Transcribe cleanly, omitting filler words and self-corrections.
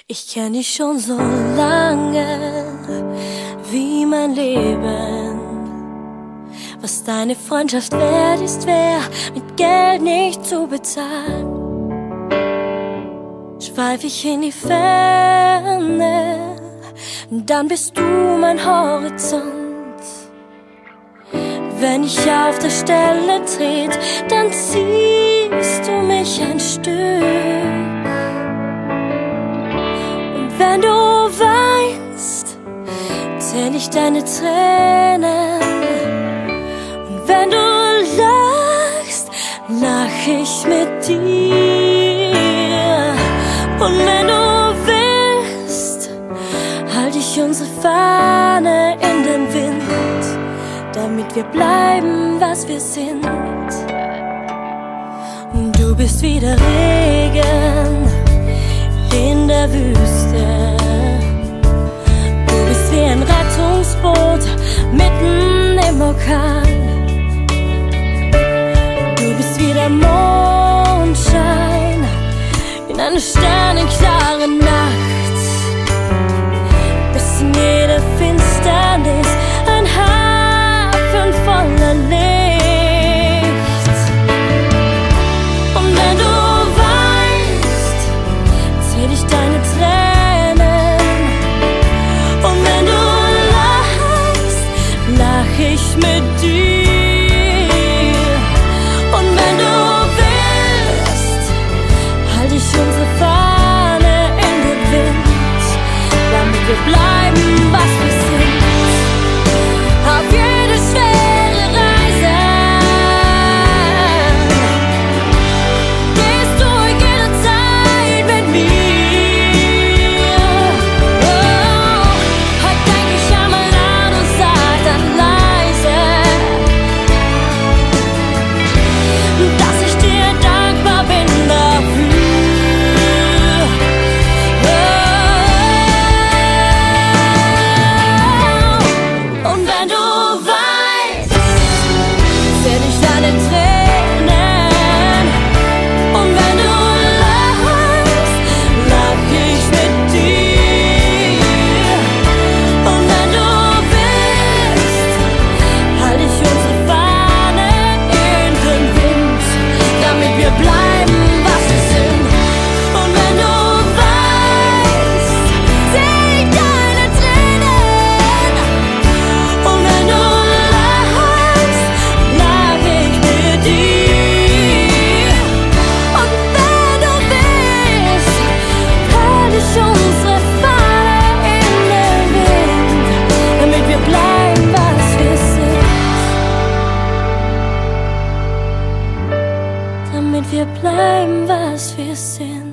Ich kenn dich schon so lange wie mein Leben. Was deine Freundschaft wert ist, wär mit Geld nicht zu bezahlen. Schweif ich in die Ferne, dann bist du mein Horizont. Wenn ich auf der Stelle tret, dann ziehst du mich ein Stück. Und wenn du weinst, zähl ich deine Tränen. Und wenn du lachst, lach ich mit dir. Und wenn du willst, halt ich unsere Fahne in den Wind, damit wir bleiben, was wir sind. Du bist wie der Regen in der Wüste. Du bist wie ein Rettungsboot mitten im Orkan. Du bist wie der Mondschein in einer sternenklaren Nacht. Bis in jede Finsternis ein Hafen voller Licht. Und wenn du weinst, zähl ich deine Tränen. Und wenn du lachst, lach ich mit dir. Und wenn du willst, halt ich unsere Fahne in den Wind, damit wir bleiben, was wir sind. Auf jede schwere Reise gehst du jederzeit mit mir. Oh, heute denk ich einmal laut und sag dann leise, dass ich dir dankbar bin dafür. Oh, und wenn du weinst, zähl ich deine Tränen. Und wenn du lachst, lach ich mit dir. Und wenn du willst, halt ich unsere Fahne in den Wind, damit wir bleiben, was wir sind. Und wenn du weinst, zähl ich deine Tränen. Und wenn du lachst, lach ich mit dir. Und wenn du willst, halt ich unsere Fahne in den Wind, damit wir bleiben, was wir sind. Damit wir bleiben, was wir sind.